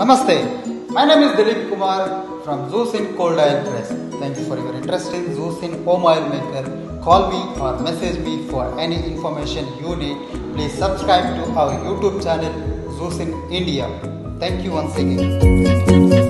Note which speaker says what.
Speaker 1: Namaste. My name is Dilip Kumar from Zeus in Cold Oil Press. Thank you for your interest in Zeus in Home Oil Maker. Call me or message me for any information you need. Please subscribe to our YouTube channel Zeus in India. Thank you once again.